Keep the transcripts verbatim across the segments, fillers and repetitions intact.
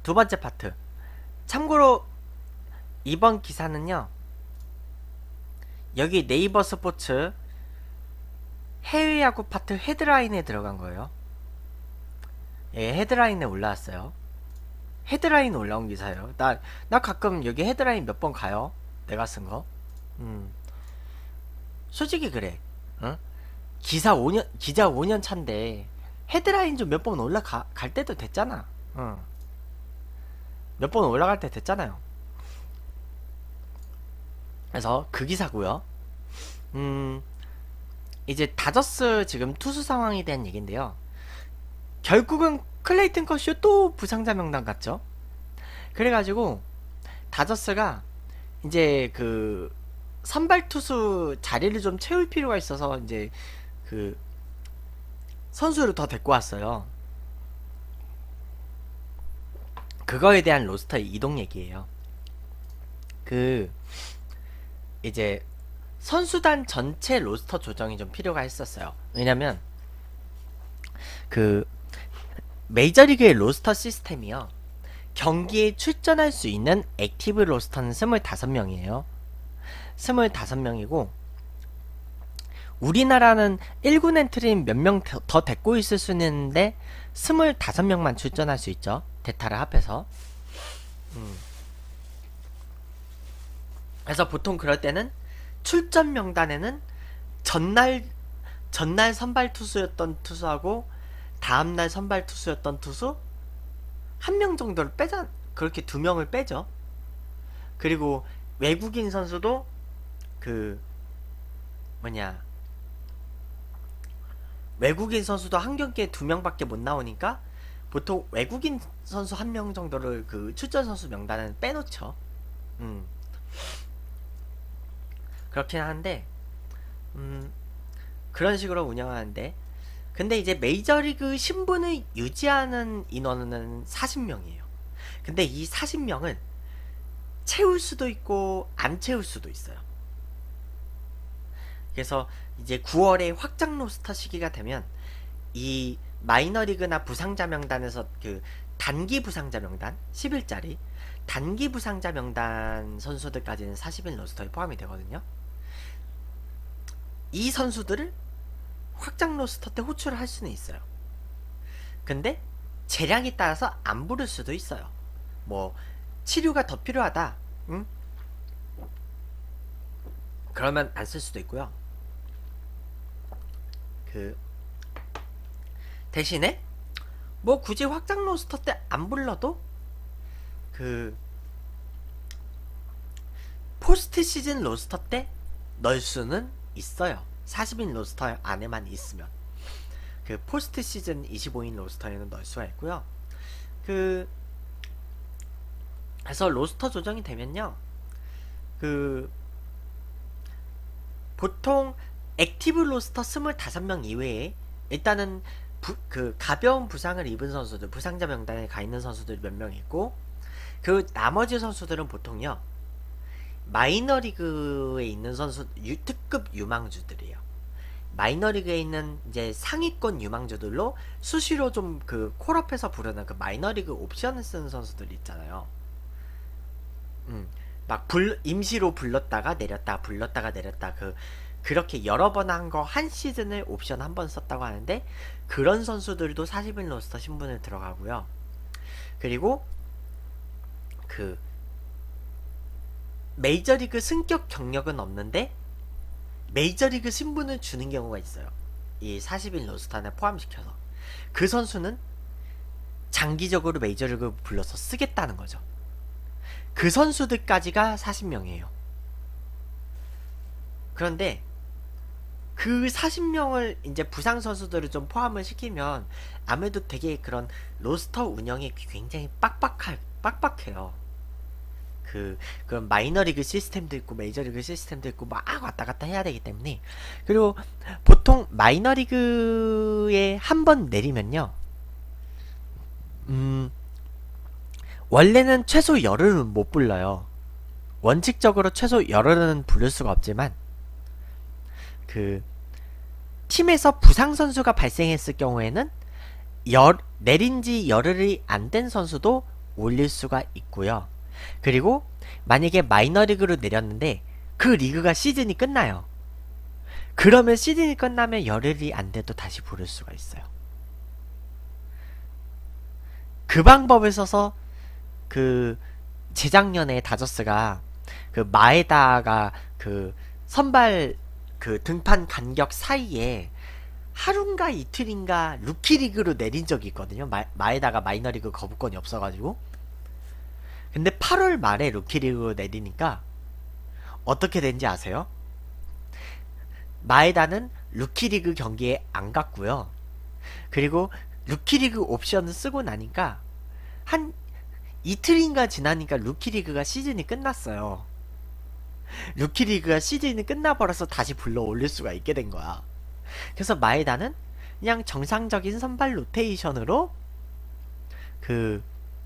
두 번째 파트. 참고로 이번 기사는요, 여기 네이버 스포츠 해외 야구 파트 헤드라인에 들어간 거예요. 예, 헤드라인에 올라왔어요. 헤드라인 올라온 기사예요. 나, 나 가끔 여기 헤드라인 몇 번 가요. 내가 쓴 거. 음. 솔직히 그래. 응? 기사 오 년, 기자 오 년 차인데, 헤드라인 좀 몇 번 올라가, 갈 때도 됐잖아. 응. 몇 번 올라갈 때 됐잖아요. 그래서 그 기사고요. 음, 이제 다저스 지금 투수 상황에 대한 얘기인데요. 결국은 클레이튼 커쇼 또 부상자 명단 갔죠. 그래가지고 다저스가 이제 그 선발 투수 자리를 좀 채울 필요가 있어서 이제 그 선수를 더 데리고 왔어요. 그거에 대한 로스터 이동 얘기예요. 그 이제 선수단 전체 로스터 조정이 좀 필요가 했었어요. 왜냐면 그 메이저리그의 로스터 시스템이요, 경기에 출전할 수 있는 액티브 로스터는 스물다섯 명이에요. 스물다섯 명이고 우리나라는 일 군 엔트리는 몇 명 더 데리고 있을 수 있는데 스물다섯 명만 출전할 수 있죠. 데이터를 합해서. 음. 그래서 보통 그럴 때는 출전 명단에는 전날 전날 선발 투수였던 투수하고 다음날 선발 투수였던 투수 한 명 정도를 빼자. 그렇게 두 명을 빼죠. 그리고 외국인 선수도 그 뭐냐 외국인 선수도 한 경기에 두 명밖에 못 나오니까 보통 외국인 선수 한 명 정도를 그 출전 선수 명단은 빼놓죠. 음. 그렇긴 한데 음 그런 식으로 운영하는데, 근데 이제 메이저리그 신분을 유지하는 인원은 사십 명이에요. 근데 이 사십 명은 채울 수도 있고 안 채울 수도 있어요. 그래서 이제 구월에 확장 로스터 시기가 되면 이 마이너리그나 부상자 명단에서 그 단기 부상자 명단 십 일짜리 단기 부상자 명단 선수들까지는 사십 일 로스터에 포함이 되거든요. 이 선수들을 확장 로스터 때 호출을 할 수는 있어요. 근데 재량에 따라서 안 부를 수도 있어요. 뭐 치료가 더 필요하다, 응? 그러면 안 쓸 수도 있고요. 그 대신에 뭐 굳이 확장 로스터 때 안 불러도 그 포스트 시즌 로스터 때 넣을 수는 있어요. 사십 인 로스터 안에만 있으면. 그 포스트 시즌 이십오 인 로스터에는 넣을 수가 있고요. 그 그래서 로스터 조정이 되면요, 그 보통 액티브 로스터 스물다섯 명 이외에 일단은 부, 그 가벼운 부상을 입은 선수들, 부상자 명단에 가 있는 선수들 몇 명 있고, 그 나머지 선수들은 보통요 마이너리그에 있는 선수, 유, 특급 유망주들이에요. 마이너리그에 있는 이제 상위권 유망주들로 수시로 좀 그 콜업해서 부르는 그 마이너리그 옵션을 쓰는 선수들 있잖아요. 음, 막 불, 임시로 불렀다가 내렸다, 불렀다가 내렸다, 그 그렇게 여러 번 한 거 한 시즌을 옵션 한 번 썼다고 하는데, 그런 선수들도 사십 인 로스터 신분을 들어가고요. 그리고 그 메이저리그 승격 경력은 없는데 메이저리그 신분을 주는 경우가 있어요. 이 사십 인 로스터에 포함시켜서 그 선수는 장기적으로 메이저리그 불러서 쓰겠다는 거죠. 그 선수들까지가 사십 명이에요. 그런데 그 사십 명을 이제 부상 선수들을 좀 포함을 시키면 아무래도 되게 그런 로스터 운영이 굉장히 빡빡할, 빡빡해요. 그, 그런 마이너리그 시스템도 있고 메이저리그 시스템도 있고 막 왔다 갔다 해야 되기 때문에. 그리고 보통 마이너리그에 한 번 내리면요, 음, 원래는 최소 열흘은 못 불러요. 원칙적으로 최소 열흘은 부를 수가 없지만, 그 팀에서 부상 선수가 발생했을 경우에는 열, 내린 지 열흘이 안 된 선수도 올릴 수가 있고요. 그리고 만약에 마이너리그로 내렸는데 그 리그가 시즌이 끝나요. 그러면 시즌이 끝나면 열흘이 안 돼도 다시 부를 수가 있어요. 그 방법을 써서 그 재작년에 다저스가 그 마에다가 그 선발 그 등판 간격 사이에 하루인가 이틀인가 루키리그로 내린 적이 있거든요. 마, 마에다가 마이너리그 거부권이 없어가지고. 근데 팔월 말에 루키리그로 내리니까 어떻게 된지 아세요? 마에다는 루키리그 경기에 안 갔고요. 그리고 루키리그 옵션을 쓰고 나니까 한 이틀인가 지나니까 루키리그가 시즌이 끝났어요. 루키리그가 시즌이 끝나버려서 다시 불러 올릴 수가 있게 된 거야. 그래서 마에다는 그냥 정상적인 선발 로테이션으로 그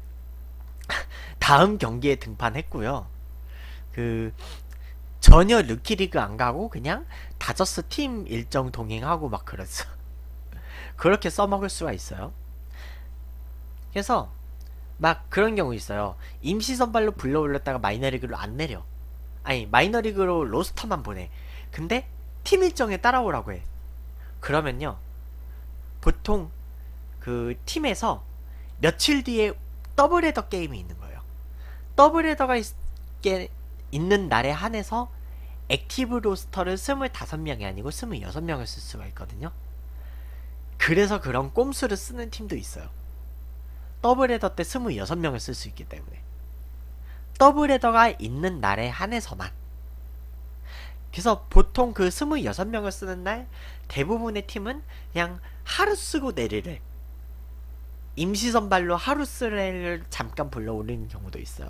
다음 경기에 등판했고요. 그 전혀 루키리그 안 가고 그냥 다저스 팀 일정 동행하고 막 그랬어. 그렇게 써먹을 수가 있어요. 그래서 막 그런 경우 있어요. 임시 선발로 불러 올렸다가 마이너리그로 안 내려. 아니 마이너리그로 로스터만 보내. 근데 팀 일정에 따라오라고 해. 그러면요 보통 그 팀에서 며칠 뒤에 더블헤더 게임이 있는 거예요. 더블헤더가 있, 있는 날에 한해서 액티브 로스터를 스물다섯 명이 아니고 스물여섯 명을 쓸 수가 있거든요. 그래서 그런 꼼수를 쓰는 팀도 있어요. 더블헤더 때 스물여섯 명을 쓸 수 있기 때문에. 더블헤더가 있는 날에 한해서만. 그래서 보통 그 스물여섯 명을 쓰는 날 대부분의 팀은 그냥 하루 쓰고 내리를 임시 선발로 하루 쓰레를 잠깐 불러 올리는 경우도 있어요.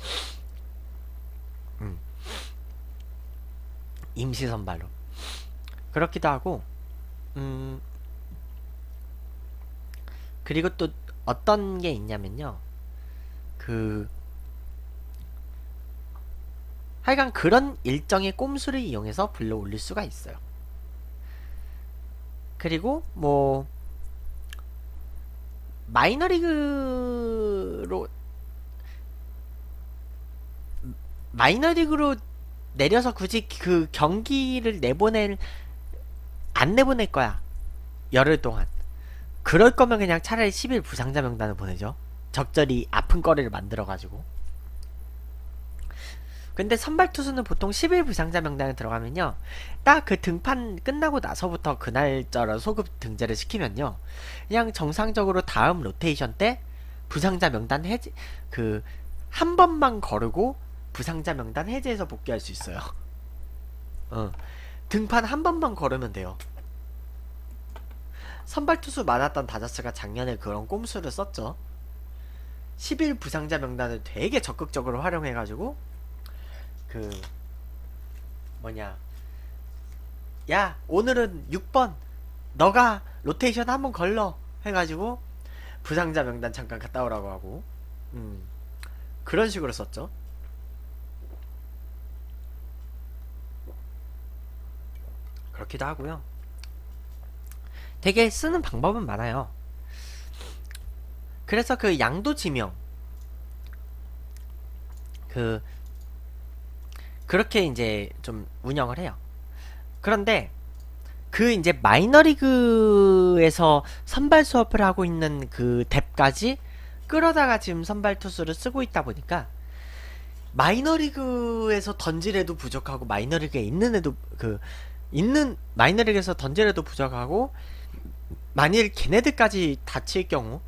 음. 임시 선발로 그렇기도 하고 음 그리고 또 어떤 게 있냐면요. 그 하여간 그런 일정의 꼼수를 이용해서 불러 올릴 수가 있어요. 그리고 뭐 마이너리그로 마이너리그로 내려서 굳이 그 경기를 내보낼 안 내보낼 거야. 열흘 동안. 그럴 거면 그냥 차라리 십 일 부상자 명단을 보내죠. 적절히 아픈 거리를 만들어가지고. 근데 선발 투수는 보통 십 일 부상자 명단에 들어가면요. 딱 그 등판 끝나고 나서부터 그날짜로 소급 등재를 시키면요. 그냥 정상적으로 다음 로테이션 때 부상자 명단 해제, 그, 한 번만 거르고 부상자 명단 해제해서 복귀할 수 있어요. 어. 등판 한 번만 걸으면 돼요. 선발 투수 많았던 다저스가 작년에 그런 꼼수를 썼죠. 십 일 부상자 명단을 되게 적극적으로 활용해가지고 그 뭐냐 야 오늘은 육 번 너가 로테이션 한번 걸러 해가지고 부상자 명단 잠깐 갔다 오라고 하고 음 그런 식으로 썼죠. 그렇기도 하고요. 되게 쓰는 방법은 많아요. 그래서 그 양도지명 그 그렇게 이제 좀 운영을 해요. 그런데 그 이제 마이너리그에서 선발 수업을 하고 있는 그 뎁까지 끌어다가 지금 선발 투수를 쓰고 있다 보니까 마이너리그에서 던질애도 부족하고 마이너리그에 있는 애도 그 있는 마이너리그에서 던질애도 부족하고 만일 걔네들까지 다칠 경우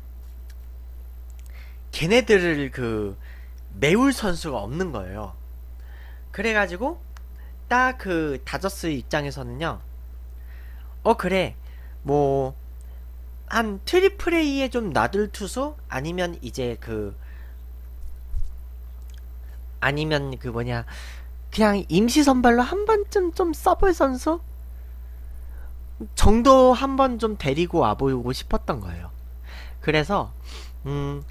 걔네들을 그 메울 선수가 없는 거예요. 그래가지고 딱 그 다저스 입장에서는요. 어 그래 뭐 한 트리플 A에 좀 놔둘 투수 아니면 이제 그 아니면 그 뭐냐 그냥 임시 선발로 한 번쯤 좀 써볼 선수 정도 한 번 좀 데리고 와보고 싶었던 거예요. 그래서 음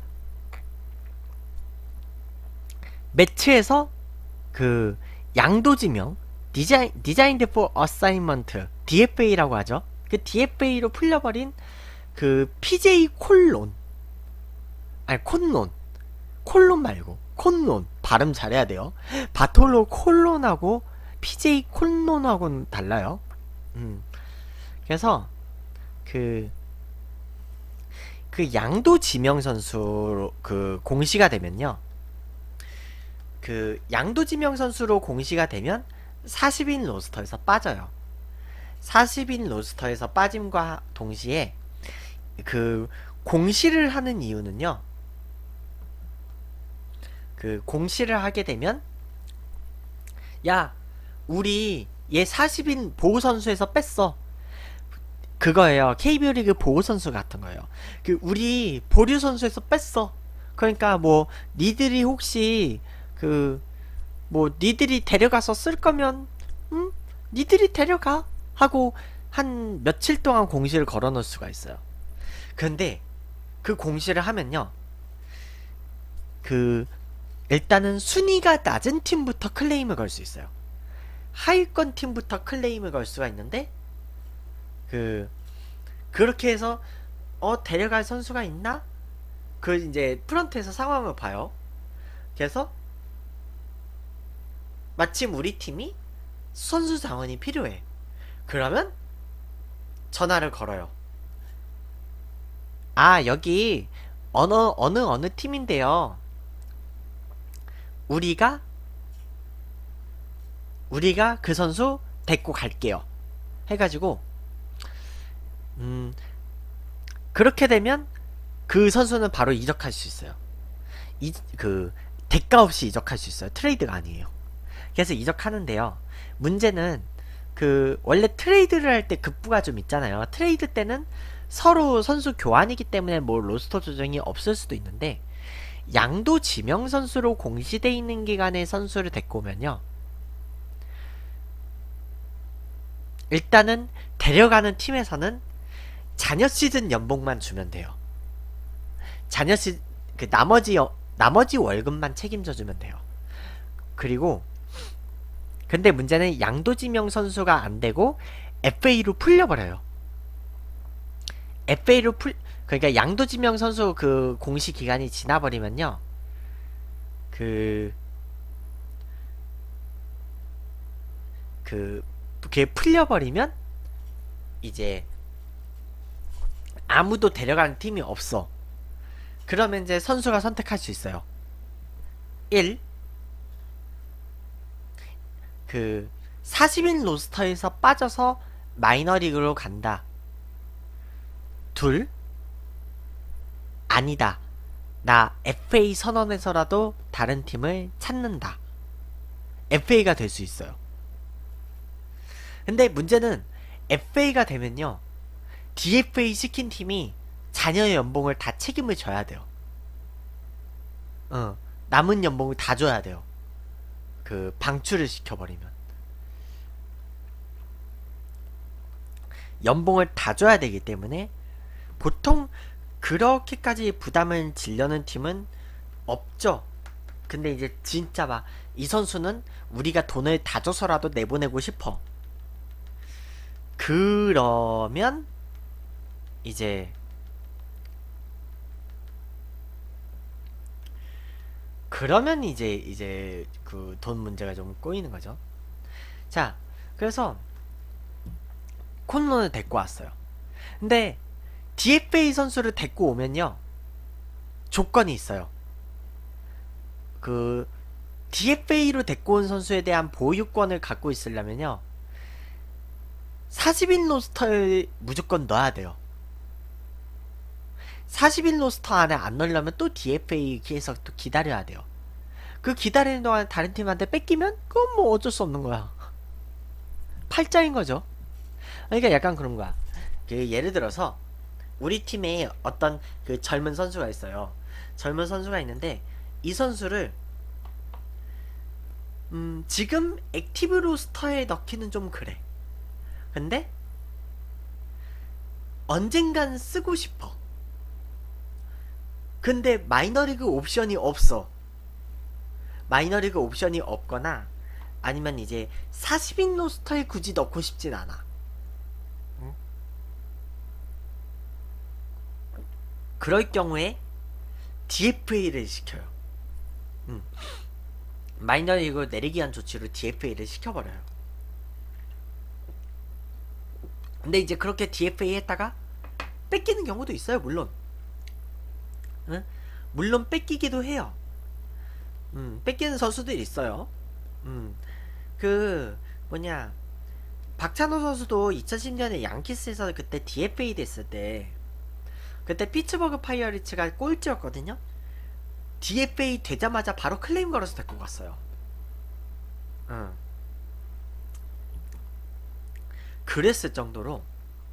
매치에서 그 양도지명 디자인 디자인드 포 어사인먼트 디에프에이라고 하죠. 그 디에프에이로 풀려버린 그 피제이 콜론 아니 콘론 콜론 말고 콘론 발음 잘해야 돼요. 바톨로 콜론하고 피제이 콘론하고는 달라요. 음. 그래서 그, 그 양도 지명 선수 그 공시가 되면요. 그 양도 지명 선수로 공시가 되면 사십 인 로스터에서 빠져요. 사십 인 로스터에서 빠짐과 동시에 그 공시를 하는 이유는요. 그 공시를 하게 되면 야 우리 얘 사십 인 보호선수에서 뺐어. 그거예요. 케이비오 리그 보호선수 같은 거예요. 그 우리 보류선수에서 뺐어. 그러니까 뭐 니들이 혹시 그 뭐 니들이 데려가서 쓸 거면 음? 니들이 데려가 하고 한 며칠 동안 공시를 걸어 놓을 수가 있어요. 근데 그 공시를 하면요. 그 일단은 순위가 낮은 팀부터 클레임을 걸 수 있어요. 하위권 팀부터 클레임을 걸 수가 있는데 그 그렇게 해서 어 데려갈 선수가 있나? 그 이제 프런트에서 상황을 봐요. 그래서 마침 우리 팀이 선수 자원이 필요해. 그러면 전화를 걸어요. 아 여기 어느 어느 어느 팀인데요. 우리가 우리가 그 선수 데리고 갈게요. 해가지고 음 그렇게 되면 그 선수는 바로 이적할 수 있어요. 이 그 대가 없이 이적할 수 있어요. 트레이드가 아니에요. 그래서 이적하는데요. 문제는 그 원래 트레이드를 할 때 급부가 좀 있잖아요. 트레이드 때는 서로 선수 교환이기 때문에 뭐 로스터 조정이 없을 수도 있는데 양도 지명 선수로 공시돼 있는 기간에 선수를 데리고 오면요. 일단은 데려가는 팀에서는 자녀 시즌 연봉만 주면 돼요. 자녀 시 그 나머지 어, 나머지 월급만 책임져 주면 돼요. 그리고 근데 문제는 양도 지명 선수가 안 되고 에프에이로 풀려버려요. 에프에이로 풀 그러니까 양도 지명 선수 그 공시 기간이 지나버리면요. 그 그 그게 풀려버리면 이제 아무도 데려가는 팀이 없어. 그러면 이제 선수가 선택할 수 있어요. 일. 그 사십 인 로스터에서 빠져서 마이너리그로 간다. 둘. 아니다. 나 에프에이 선언해서라도 다른 팀을 찾는다. 에프에이가 될 수 있어요. 근데 문제는 에프에이가 되면요. 디에프에이 시킨 팀이 자녀의 연봉을 다 책임을 져야 돼요. 어, 남은 연봉을 다 줘야 돼요. 그 방출을 시켜버리면 연봉을 다 줘야 되기 때문에 보통 그렇게까지 부담을 지려는 팀은 없죠. 근데 이제 진짜 막 이 선수는 우리가 돈을 다 줘서라도 내보내고 싶어. 그러면 이제 그러면 이제 이제 그 돈 문제가 좀 꼬이는 거죠. 자, 그래서 콘론을 데리고 왔어요. 근데 디에프에이 선수를 데리고 오면요. 조건이 있어요. 그 디에프에이로 데리고 온 선수에 대한 보유권을 갖고 있으려면요. 사십 인 로스터에 무조건 넣어야 돼요. 사십 인 로스터 안에 안 넣으려면 또 디에프에이에서 또 기다려야 돼요. 그 기다리는 동안 다른 팀한테 뺏기면 그건 뭐 어쩔 수 없는 거야. 팔자인 거죠. 그러니까 약간 그런 거야. 그 예를 들어서 우리 팀에 어떤 그 젊은 선수가 있어요. 젊은 선수가 있는데 이 선수를 음 지금 액티브 로스터에 넣기는 좀 그래. 근데 언젠간 쓰고 싶어. 근데 마이너리그 옵션이 없어. 마이너리그 옵션이 없거나 아니면 이제 사십 인 로스터에 굳이 넣고 싶진 않아. 응? 그럴 경우에 디에프에이를 시켜요. 음. 마이너리그 내리기 위한 조치로 디에프에이를 시켜버려요. 근데 이제 그렇게 디에프에이 했다가 뺏기는 경우도 있어요, 물론. 응? 물론 뺏기기도 해요. 음, 뺏기는 선수들이 있어요. 음, 그 뭐냐, 박찬호 선수도 이천십 년에 양키스에서 그때 디에프에이 됐을 때, 그때 피츠버그 파이어리츠가 꼴찌였거든요. 디에프에이 되자마자 바로 클레임 걸어서 데리고 갔어요. 응. 그랬을 정도로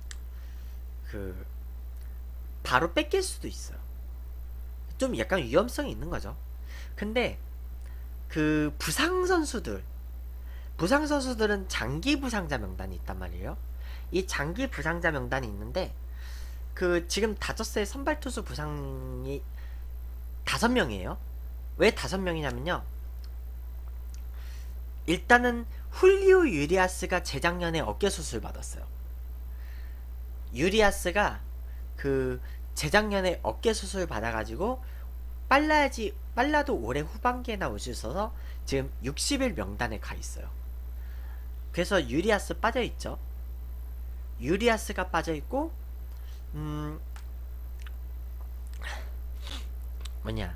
그 바로 뺏길 수도 있어요. 좀 약간 위험성이 있는 거죠. 근데 그 부상 선수들, 부상 선수들은 장기 부상자 명단이 있단 말이에요. 이 장기 부상자 명단이 있는데, 그 지금 다저스의 선발 투수 부상이 다섯 명이에요. 왜 다섯 명이냐면요. 일단은 훌리오 유리아스가 재작년에 어깨 수술 받았어요. 유리아스가 그 재작년에 어깨 수술 받아가지고 빨라야지, 빨라도 올해 후반기에 나올 수 있어서 지금 육십 일 명단에 가 있어요. 그래서 유리아스 빠져 있죠. 유리아스가 빠져 있고, 음 뭐냐,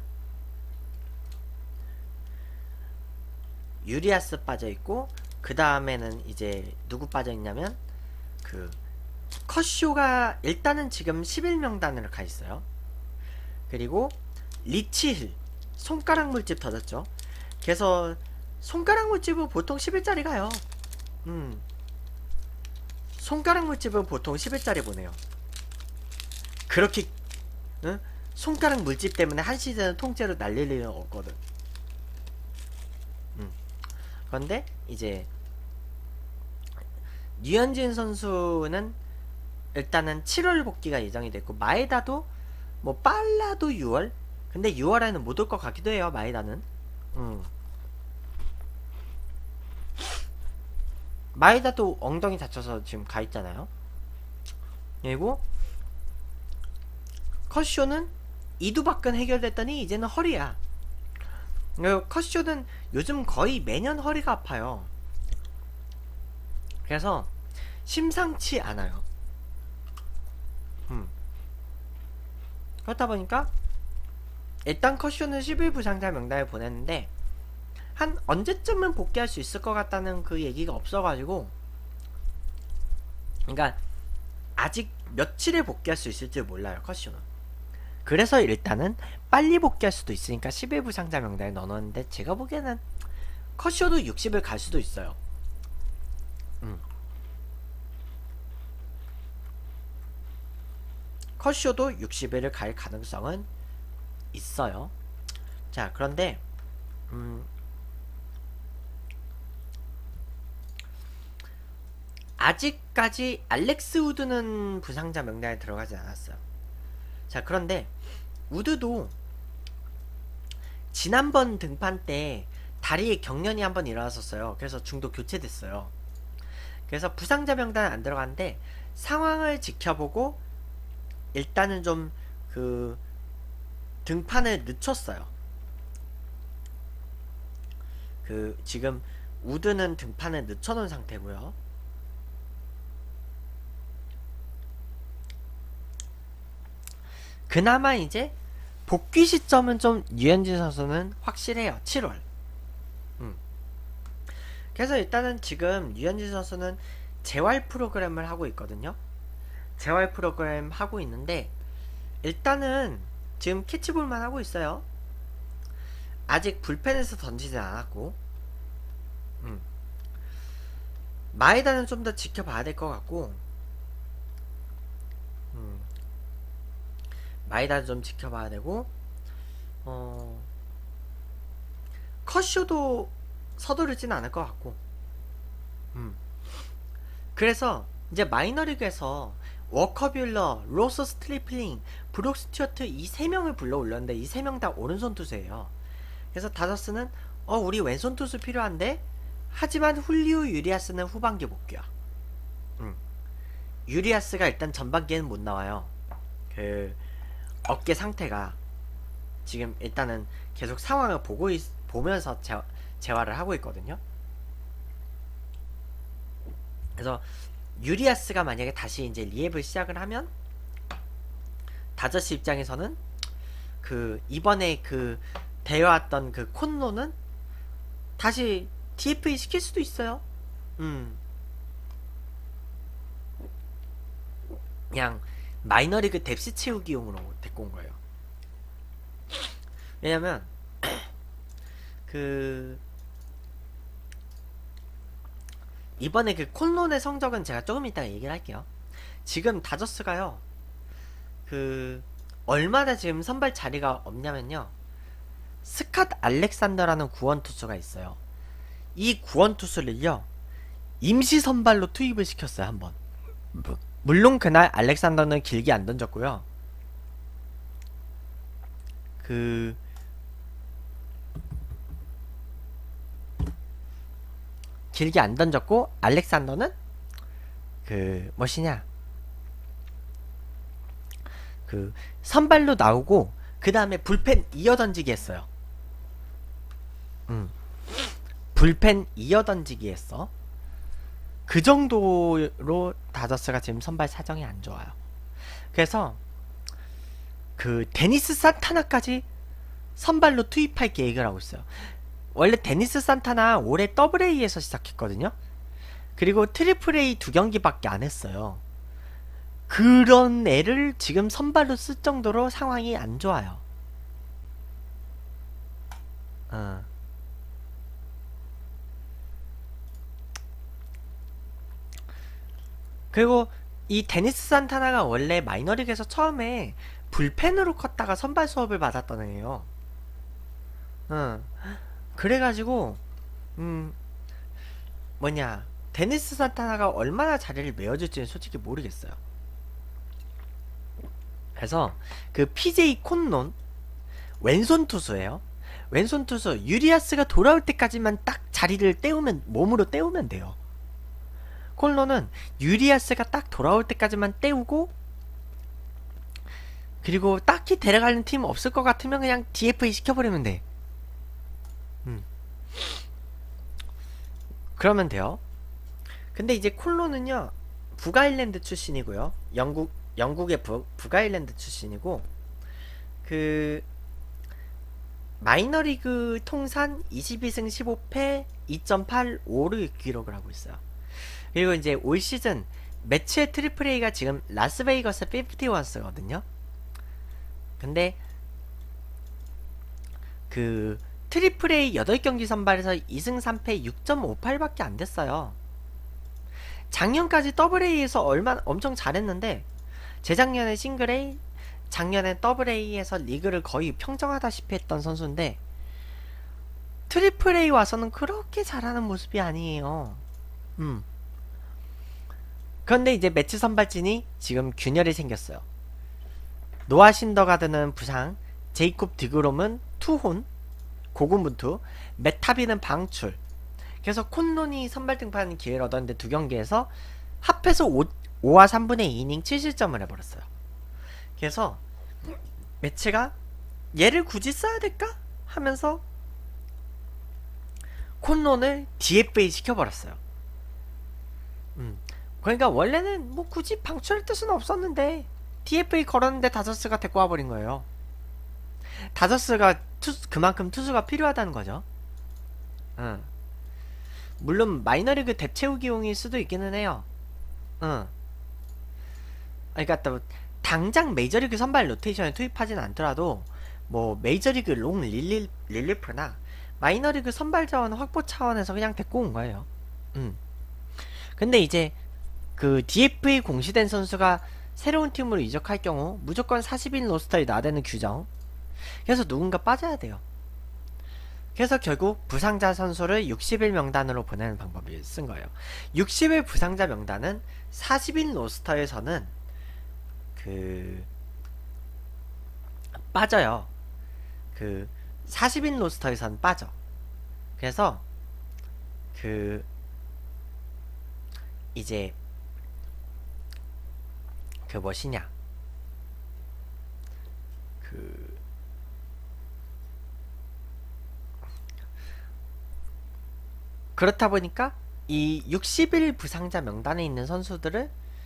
유리아스 빠져 있고, 그 다음에는 이제 누구 빠져 있냐면 그 컷쇼가 일단은 지금 십일 명단으로 가 있어요. 그리고 리치힐, 손가락 물집 터졌죠. 그래서 손가락 물집은 보통 십 일짜리 가요. 음 손가락 물집은 보통 십 일짜리 보내요. 그렇게 응? 손가락 물집 때문에 한 시즌은 통째로 날릴 일은 없거든. 음. 그런데 이제 류현진 선수는 일단은 칠월 복귀가 예정이 됐고, 마에다도 뭐 빨라도 유월? 근데 유월에는 못 올 것 같기도 해요, 마에다는. 음. 마에다도 엉덩이 다쳐서 지금 가 있잖아요. 그리고 컷쇼는 이두박근 해결됐더니 이제는 허리야. 컷쇼는 요즘 거의 매년 허리가 아파요. 그래서 심상치 않아요. 음. 그렇다 보니까 일단 컷쇼는 십 일 부상자 명단에 보냈는데, 한 언제쯤은 복귀할 수 있을 것 같다는 그 얘기가 없어가지고, 그러니까 아직 며칠에 복귀할 수 있을지 몰라요, 컷쇼는. 그래서 일단은 빨리 복귀할 수도 있으니까 십 일 부상자 명단에 넣어놨는데, 제가 보기에는 컷쇼도 육십 일 갈 수도 있어요. 음. 컷쇼도 육십 일을 갈 가능성은 있어요. 자, 그런데 음 아직까지 알렉스 우드는 부상자 명단에 들어가지 않았어요. 자, 그런데 우드도 지난번 등판 때 다리에 경련이 한번 일어났었어요. 그래서 중도 교체됐어요. 그래서 부상자 명단은 안 들어갔는데, 상황을 지켜보고 일단은 좀 그 등판을 늦췄어요. 그 지금 우드는 등판을 늦춰놓은 상태고요. 그나마 이제 복귀 시점은 좀 류현진 선수는 확실해요. 칠월. 음. 그래서 일단은 지금 류현진 선수는 재활 프로그램을 하고 있거든요. 재활 프로그램 하고 있는데, 일단은 지금 캐치볼만 하고 있어요. 아직 불펜에서 던지지 않았고, 음. 마에다는 좀 더 지켜봐야 될 것 같고, 음. 마에다는 좀 지켜봐야 되고, 어 컷쇼도 서두르지는 않을 것 같고, 음. 그래서 이제 마이너리그에서 워커뷸러, 로서 스트리플링, 브룩 스튜어트 이 세 명을 불러 올렸는데, 이 세 명 다 오른손 투수예요. 그래서 다저스는 어 우리 왼손 투수 필요한데, 하지만 훌리오 유리아스는 후반기 복귀야. 음. 유리아스가 일단 전반기에는 못 나와요. 그 어깨 상태가 지금 일단은 계속 상황을 보고 있, 보면서 재, 재활을 하고 있거든요. 그래서 유리아스가 만약에 다시 이제 리앱을 시작을 하면 다저스 입장에서는 그 이번에 그 되어왔던 그 콘로는 다시 디에프이 시킬 수도 있어요. 음. 그냥 마이너리그 뎁스 채우기용으로 데리고 온 거예요. 왜냐면 그 이번에 그 콘론의 성적은 제가 조금 이따가 얘기를 할게요. 지금 다저스가요 그 얼마나 지금 선발 자리가 없냐면요, 스캇 알렉산더라는 구원 투수가 있어요. 이 구원 투수를요 임시 선발로 투입을 시켰어요. 한번. 물론 그날 알렉산더는 길게 안 던졌고요, 그 길게 안 던졌고 알렉산더는 그 무엇이냐 그 선발로 나오고 그 다음에 불펜 이어 던지기 했어요. 음. 불펜 이어 던지기 했어. 그 정도로 다저스가 지금 선발 사정이 안 좋아요. 그래서 그 데니스 산타나까지 선발로 투입할 계획을 하고 있어요. 원래 데니스 산타나 올해 더블 A에서 시작했거든요. 그리고 트리플 A 두 경기밖에 안 했어요. 그런 애를 지금 선발로 쓸 정도로 상황이 안 좋아요. 어. 그리고 이 데니스 산타나가 원래 마이너리그에서 처음에 불펜으로 컸다가 선발 수업을 받았던 애예요. 응. 그래가지고 음 뭐냐 데니스 산타나가 얼마나 자리를 메워줄지는 솔직히 모르겠어요. 그래서 그 피제이 콘론 왼손 투수예요. 왼손 투수 유리아스가 돌아올 때까지만 딱 자리를 때우면, 몸으로 때우면 돼요. 콘론은 유리아스가 딱 돌아올 때까지만 때우고, 그리고 딱히 데려가는 팀 없을 것 같으면 그냥 디에프이 시켜버리면 돼. 음. 그러면 돼요. 근데 이제 콘론은요 북아일랜드 출신이고요. 영국 영국의 북, 북아일랜드 출신이고, 그 마이너리그 통산 이십이 승 십오 패 이 점 팔오를 기록을 하고 있어요. 그리고 이제 올 시즌 매치의 트리플 A가 지금 라스베이거스 오십일거든요. 근데 그 트리플 A 여덟 경기 선발에서 이 승 삼 패 육 점 오팔 밖에 안 됐어요. 작년까지 더블 A에서 얼마 엄청 잘했는데, 재작년에 싱글 A, 작년에 더블 A에서 리그를 거의 평정하다시피 했던 선수인데 트리플 A 와서는 그렇게 잘하는 모습이 아니에요. 음. 그런데 이제 매치 선발진이 지금 균열이 생겼어요. 노아 신더가드는 부상, 제이콥 디그롬은 투혼, 고군분투, 메타비는 방출. 그래서 콘론이 선발 등판 기회를 얻었는데 두 경기에서 합해서 오와 삼분의 이 이닝 칠 실점을 해버렸어요. 그래서 매치가 얘를 굳이 써야 될까? 하면서 콘론을 디에프에이 시켜버렸어요. 음. 그러니까 원래는 뭐 굳이 방출할 뜻은 없었는데 디에프에이 걸었는데 다저스가 데리고 와버린 거예요. 다저스가 투수, 그만큼 투수가 필요하다는 거죠. 응. 물론 마이너리그 뎁 채우기용일 수도 있기는 해요. 응. 그러니까 또 당장 메이저리그 선발 로테이션에 투입하진 않더라도 뭐 메이저리그 롱 릴리, 릴리프나 마이너리그 선발 자원 확보 차원에서 그냥 데리고 온 거예요. 음. 근데 이제 그 디에프에이 공시된 선수가 새로운 팀으로 이적할 경우 무조건 사십 인 로스터에 나대는 규정. 그래서 누군가 빠져야 돼요. 그래서 결국 부상자 선수를 육십 일 명단으로 보내는 방법을 쓴 거예요. 육십 일 부상자 명단은 사십 인 로스터에서는 그 빠져요. 그 사십 인 로스터에서는 빠져. 그래서 그 이제 그 무엇이냐 그 그렇다 보니까 이 육십 일 부상자 명단에 있는 선수들을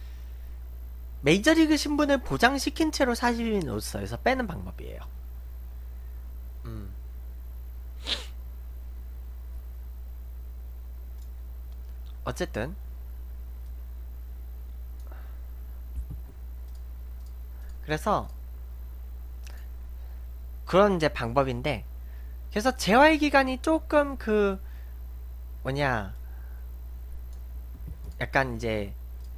메이저리그 신분을 보장시킨 채로 사십 인 로스터에서 빼는 방법이에요. 음. 어쨌든 그래서 그런 이제 방법인데, 그래서 재활 기간이 조금 그 뭐냐 약간 이제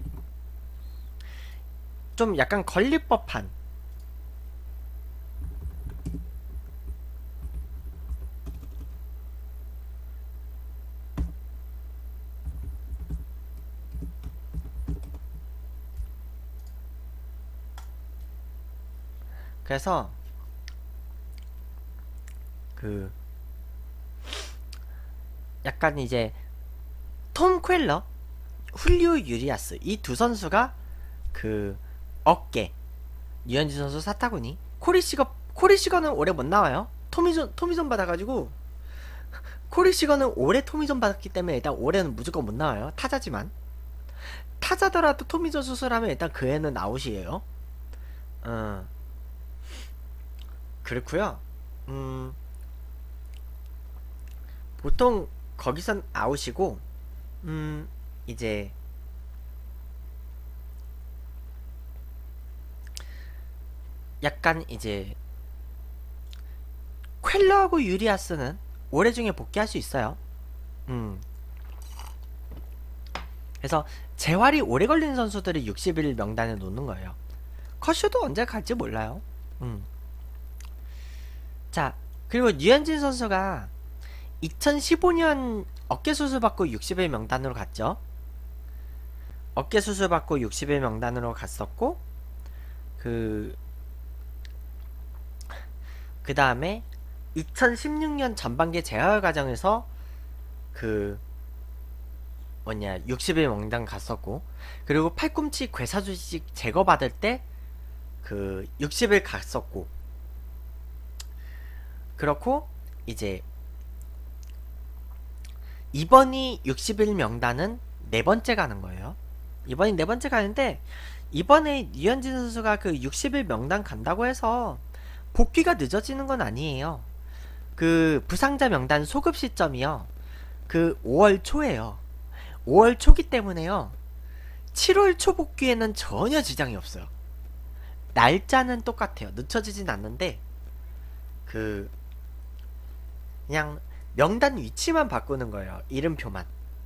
좀 약간 걸릴 법한, 그래서 그 약간 이제 톰 퀼러, 훌리오 유리아스 이 두 선수가 그 어깨, 유현진 선수 사타구니, 코리시거 코리시거는 올해 못 나와요. 토미존 토미존 받아가지고 코리시거는 올해 토미존 받았기 때문에 일단 올해는 무조건 못 나와요. 타자지만 타자더라도 토미존 수술하면 일단 그 애는 아웃이에요. 어 그렇고요. 음 보통 거기선 아웃이고, 음 이제 약간 이제 퀼러하고 유리아스는 올해 중에 복귀할 수 있어요. 음 그래서 재활이 오래 걸리는 선수들이 육십 일 명단에 놓는 거예요. 커쇼도 언제 갈지 몰라요. 음. 자, 그리고 류현진 선수가 이천십오 년 어깨 수술 받고 육십 일 명단으로 갔죠. 어깨 수술 받고 육십 일 명단으로 갔었고, 그, 그 다음에 이천십육 년 전반기 재활 과정에서 그, 뭐냐, 육십 일 명단 갔었고, 그리고 팔꿈치 괴사주식 제거받을 때, 그, 육십 일 갔었고, 그렇고, 이제, 이번이 육십 일 명단은 네 번째 가는 거예요. 이번이 네 번째 가는데, 이번에 류현진 선수가 그 육십 일 명단 간다고 해서 복귀가 늦어지는 건 아니에요. 그 부상자 명단 소급 시점이요, 그 오월 초에요. 오월 초기 때문에요, 칠월 초 복귀에는 전혀 지장이 없어요. 날짜는 똑같아요. 늦춰지진 않는데 그 그냥 명단 위치만 바꾸는 거예요. 이름표만.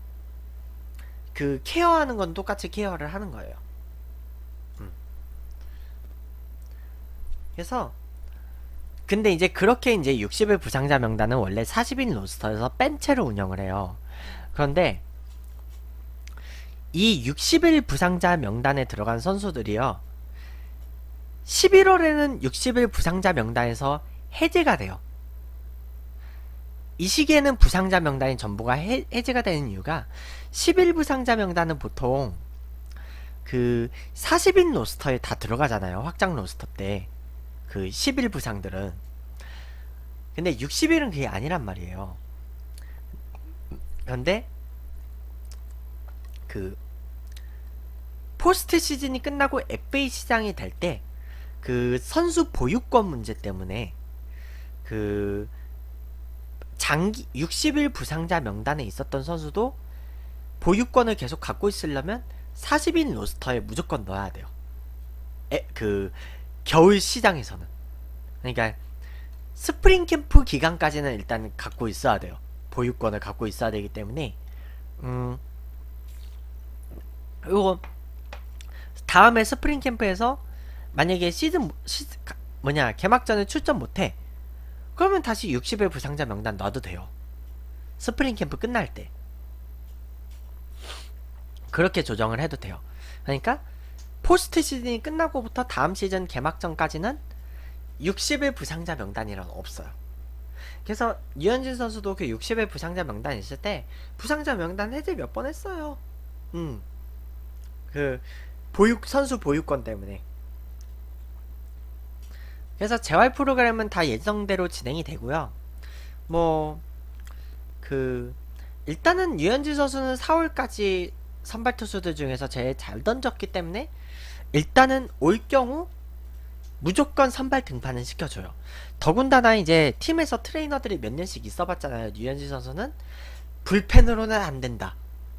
그 케어하는 건 똑같이 케어를 하는 거예요. 음. 그래서 근데 이제 그렇게 이제 육십 일 부상자 명단은 원래 사십 인 로스터에서 뺀 채로 운영을 해요. 그런데 이 육십 일 부상자 명단에 들어간 선수들이요, 십일월에는 육십 일 부상자 명단에서 해제가 돼요. 이 시기에는 부상자 명단이 전부가 해, 해제가 되는 이유가, 십 일 부상자 명단은 보통 그 사십 인 로스터에 다 들어가잖아요. 확장 로스터 때 그 십 일 부상들은. 근데 육십 일은 그게 아니란 말이에요. 그런데 그 포스트 시즌이 끝나고 에프에이 시장이 될 때 그 선수 보유권 문제 때문에 그 장기 육십 일 부상자 명단에 있었던 선수도 보유권을 계속 갖고 있으려면 사십 인 로스터에 무조건 넣어야 돼요. 에, 그 겨울 시장에서는. 그러니까 스프링 캠프 기간까지는 일단 갖고 있어야 돼요. 보유권을 갖고 있어야 되기 때문에. 음 그리고 다음에 스프링 캠프에서 만약에 시즌 시, 뭐냐 개막전에 출전 못해, 그러면 다시 육십 일 부상자 명단 놔도 돼요. 스프링 캠프 끝날 때 그렇게 조정을 해도 돼요. 그러니까 포스트 시즌이 끝나고부터 다음 시즌 개막전까지는 육십 일 부상자 명단이란 없어요. 그래서 류현진 선수도 그 육십 일 부상자 명단 있을 때 부상자 명단 해제 몇 번 했어요. 음. 그 보유 선수 보유권 때문에. 그래서 재활 프로그램은 다 예정대로 진행이 되고요. 뭐 그 일단은 유현진 선수는 사월까지 선발 투수들 중에서 제일 잘 던졌기 때문에 일단은 올 경우 무조건 선발 등판은 시켜줘요. 더군다나 이제 팀에서 트레이너들이 몇 년씩 있어봤잖아요. 유현진 선수는 불펜으로는 안 된다.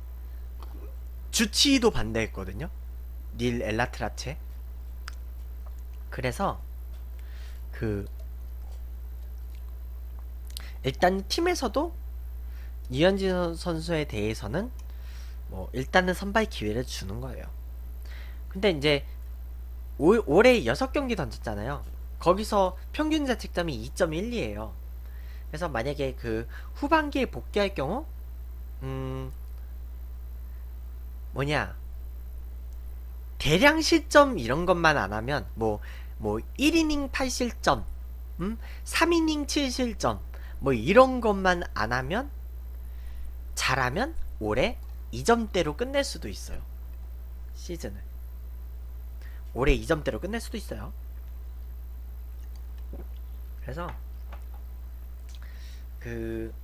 주치의도 반대했거든요. 닐 엘라트라체. 그래서 그 일단 팀에서도 유현진 선수에 대해서는 뭐 일단은 선발 기회를 주는 거예요. 근데 이제 올, 올해 여섯 경기 던졌잖아요. 거기서 평균 자책점이 이 점 일이에요. 그래서 만약에 그 후반기에 복귀할 경우 음 뭐냐 대량 실점 이런 것만 안 하면 뭐 뭐 일 이닝 팔 실점 음? 삼 이닝 칠 실점 뭐 이런 것만 안 하면 잘하면 올해 이 점대로 끝낼 수도 있어요. 시즌을 올해 이 점대로 끝낼 수도 있어요. 그래서 그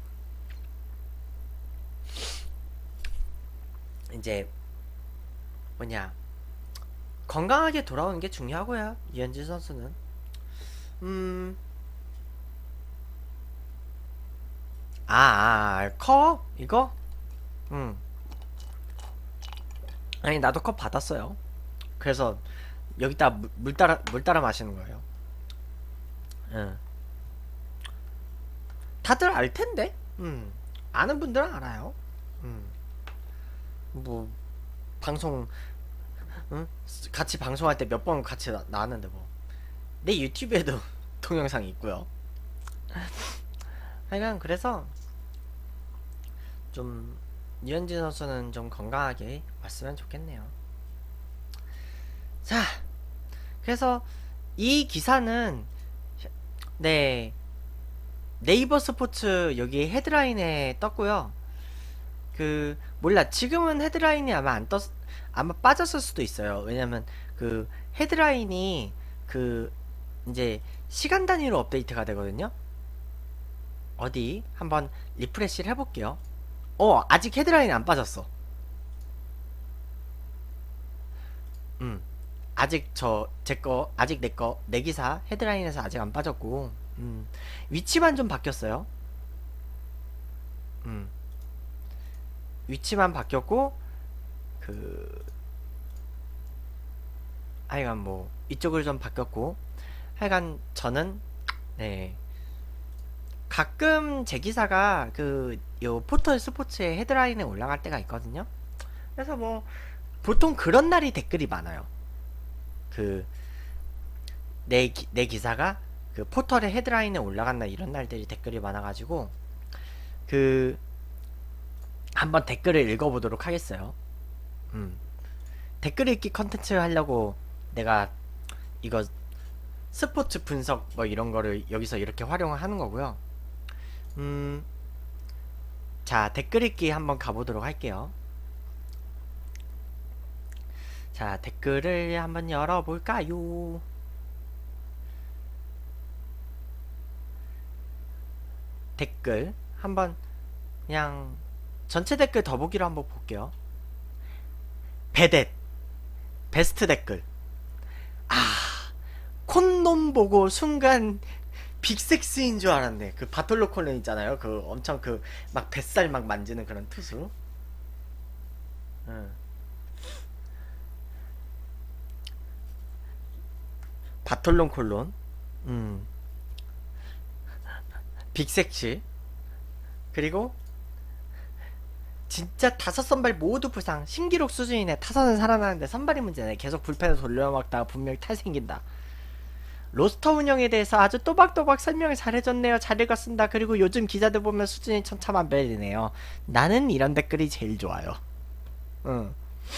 이제 뭐냐 건강하게 돌아오는 게 중요하고요. 유현진 선수는 음 아, 아, 컵? 이거? 음. 아니, 나도 컵 받았어요. 그래서, 여기다 물, 물 따라, 물 따라 마시는 거예요. 응. 다들 알 텐데? 음. 아는 분들은 알아요. 음. 뭐, 방송, 응? 같이 방송할 때 몇 번 같이 나, 나왔는데 뭐. 내 유튜브에도 동영상이 있고요. 하여간, 그래서, 좀 유현진 선수는 좀 건강하게 왔으면 좋겠네요. 자, 그래서 이 기사는 네 네이버 스포츠 여기 헤드라인에 떴고요. 그 몰라 지금은 헤드라인이 아마 안 떴, 아마 빠졌을 수도 있어요. 왜냐면 그 헤드라인이 그 이제 시간 단위로 업데이트가 되거든요. 어디 한번 리프레시를 해볼게요. 어 아직 헤드라인 안 빠졌어. 음 아직 저 제거 아직 내거 내 기사 헤드라인에서 아직 안 빠졌고 음 위치만 좀 바뀌었어요. 음 위치만 바뀌었고 그 하여간 뭐 이쪽을 좀 바뀌었고 하여간 저는 네 가끔 제 기사가 그 요 포털 스포츠의 헤드라인에 올라갈 때가 있거든요. 그래서 뭐 보통 그런 날이 댓글이 많아요. 그 내 내 기사가 그 포털의 헤드라인에 올라간 날 이런 날들이 댓글이 많아가지고 그 한번 댓글을 읽어보도록 하겠어요. 음 댓글 읽기 컨텐츠 하려고 내가 이거 스포츠 분석 뭐 이런 거를 여기서 이렇게 활용을 하는 거고요. 음, 자, 댓글 읽기 한번 가보도록 할게요. 자, 댓글을 한번 열어볼까요? 댓글 한번 그냥 전체 댓글 더보기로 한번 볼게요. 베댓 베스트 댓글. 아, 콘놈 보고 순간 빅섹스인 줄 알았네. 그 바톨로 콜론 있잖아요. 그 엄청 그 막 뱃살 막 만지는 그런 투수. 응. 바톨론 콜론. 음. 빅섹시. 그리고 진짜 다섯 선발 모두 부상. 신기록 수준이네. 타선은 살아나는데 선발이 문제네. 계속 불펜을 돌려막다가 분명히 탈 생긴다. 로스터 운영에 대해서 아주 또박또박 설명을 잘해줬네요. 잘 읽었습니다. 그리고 요즘 기자들 보면 수준이 천차만별이네요. 나는 이런 댓글이 제일 좋아요. 응.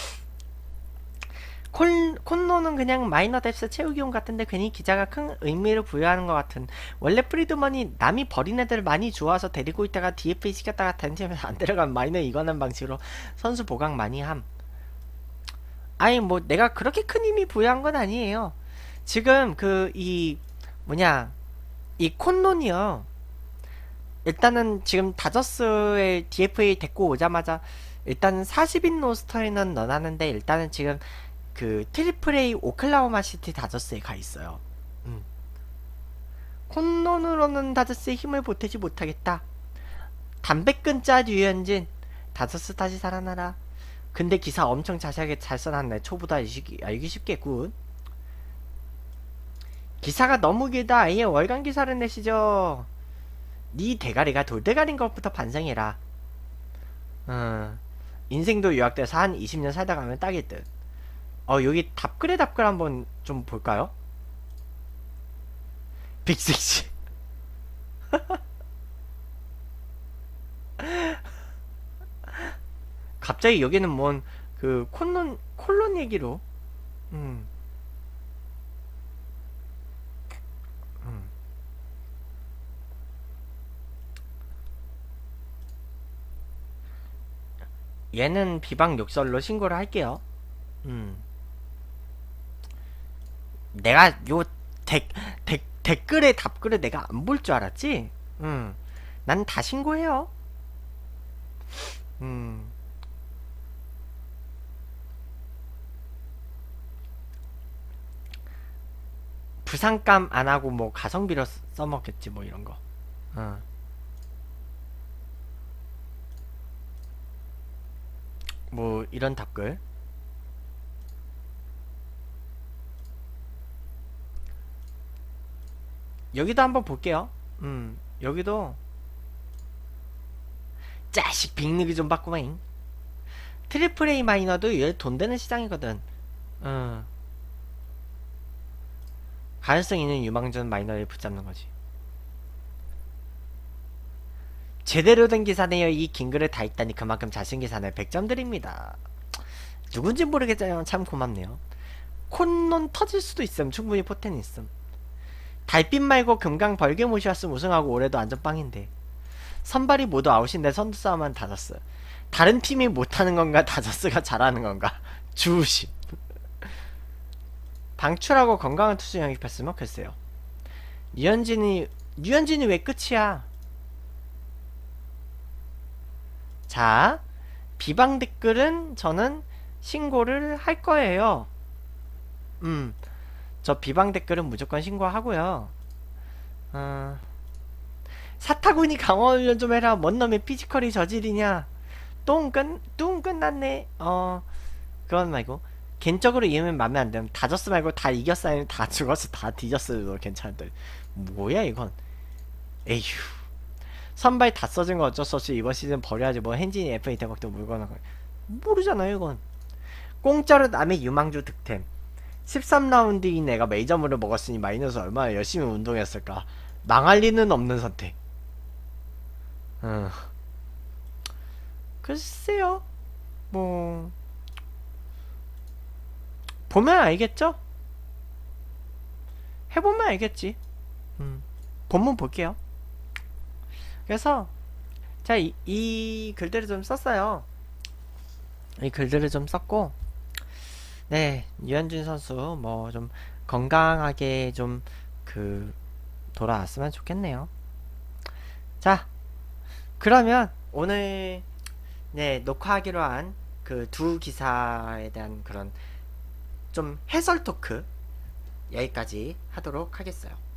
콘, 콘노는 그냥 마이너 뎁스 채우기용 같은데 괜히 기자가 큰 의미를 부여하는 것 같은. 원래 프리드먼이 남이 버린 애들 많이 주워서 데리고 있다가 디에프에이 시켰다가 다른 팀에서 안 데려간 마이너 이관한 방식으로 선수 보강 많이 함. 아니 뭐 내가 그렇게 큰 의미 부여한 건 아니에요. 지금 그 이 뭐냐 이 콘논이요 일단은 지금 다저스의 디에프에이 데리고 오자마자 일단 사십 인 로스터에는 넣어놨는데 일단은 지금 그 트리플 A 오클라호마 시티 다저스에 가 있어요. 음. 콘론으로는 다저스의 힘을 보태지 못하겠다. 담배 끊자 류현진. 다저스 다시 살아나라. 근데 기사 엄청 자세하게 잘 써놨네. 초보다 알기, 알기 쉽겠군. 기사가 너무 길다. 아예 월간 기사를 내시죠. 네 대가리가 돌대가리인 것부터 반성해라. 어, 인생도 유학돼서 한 이십 년 살다 가면 딱일 듯. 어, 여기 답글에 답글 한번 좀 볼까요? 빅식씨. 갑자기 여기는 뭔 그 콘론 콜론 얘기로. 음, 음. 얘는 비방 욕설로 신고를 할게요. 음. 내가 요 댓, 댓, 댓글에 답글을 내가 안 볼 줄 알았지? 음. 난 다 신고해요. 음. 부산감 안 하고 뭐 가성비로 쓰- 써먹겠지 뭐 이런 거. 어. 뭐 이런 답글. 여기도 한번 볼게요. 음. 여기도 짜식 빅리그 좀 받구만. 트리플 A 마이너도 얘 돈 되는 시장이거든. 어. 가능성 있는 유망전 마이너를 붙잡는 거지. 제대로 된 기사네요. 이 긴 글을 다 읽다니 그만큼 자신 기사네. 백 점 드립니다. 누군지 모르겠지만 참 고맙네요. 콘론 터질 수도 있음. 충분히 포텐 있음. 달빛 말고 금강 벌게 모시왔음 우승하고 올해도 안전빵인데. 선발이 모두 아웃인데 선두 싸움은 다저스. 다른 팀이 못하는 건가 다저스가 잘하는 건가. 주우심. 방출하고 건강한 투수 영입했으면 글쎄요. 류현진이 류현진이 왜 끝이야? 자, 비방 댓글은 저는 신고를 할 거예요. 음, 저 비방 댓글은 무조건 신고하고요. 어, 사타구니 강화 훈련 좀 해라. 뭔 놈의 피지컬이 저질이냐? 똥 끝, 똥 끝났네. 어, 그건 말고. 개인적으로 이으면 맘에 안 들면 다저스 말고 다 이겼어 아니면 다 죽었어 다 뒤졌어도 괜찮은데 뭐야 이건. 에휴. 선발 다 써진 거 어쩔 수 없이 이번 시즌 버려야지. 뭐 hen진이 에프에이 대박도 물거나 모르잖아요 이건. 공짜로 남의 유망주 득템. 십삼 라운드인 애가 메이저물을 먹었으니 마이너스 얼마나 열심히 운동했을까. 망할 리는 없는 선택. 어. 글쎄요. 뭐 보면 알겠죠? 해보면 알겠지. 음. 본문 볼게요. 그래서 제가 이, 이 글들을 좀 썼어요. 이 글들을 좀 썼고, 네, 유현진 선수 뭐 좀 건강하게 좀 그 돌아왔으면 좋겠네요. 자, 그러면 오늘 네 녹화하기로 한 그 두 기사에 대한 그런 좀 해설 토크 여기까지 하도록 하겠어요.